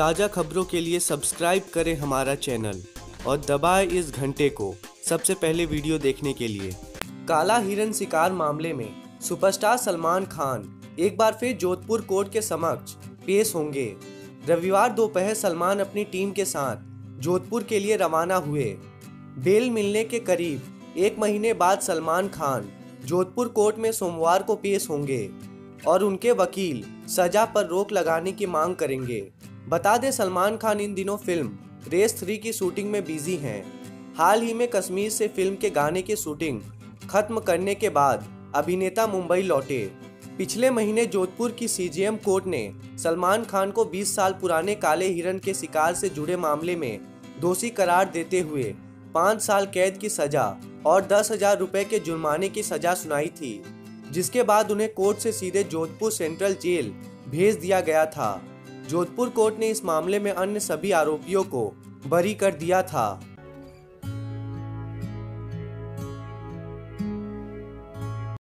ताज़ा खबरों के लिए सब्सक्राइब करें हमारा चैनल और दबाएं इस घंटे को सबसे पहले वीडियो देखने के लिए। काला हिरन शिकार मामले में सुपरस्टार सलमान खान एक बार फिर जोधपुर कोर्ट के समक्ष पेश होंगे। रविवार दोपहर सलमान अपनी टीम के साथ जोधपुर के लिए रवाना हुए। बेल मिलने के करीब एक महीने बाद सलमान खान जोधपुर कोर्ट में सोमवार को पेश होंगे और उनके वकील सजा पर रोक लगाने की मांग करेंगे। बता दें, सलमान खान इन दिनों फिल्म रेस 3 की शूटिंग में बिजी हैं। हाल ही में कश्मीर से फिल्म के गाने की शूटिंग खत्म करने के बाद अभिनेता मुंबई लौटे। पिछले महीने जोधपुर की सीजेएम कोर्ट ने सलमान खान को 20 साल पुराने काले हिरन के शिकार से जुड़े मामले में दोषी करार देते हुए 5 साल कैद की सजा और 10,000 रुपए के जुर्माने की सजा सुनाई थी, जिसके बाद उन्हें कोर्ट से सीधे जोधपुर सेंट्रल जेल भेज दिया गया था। जोधपुर कोर्ट ने इस मामले में अन्य सभी आरोपियों को बरी कर दिया था।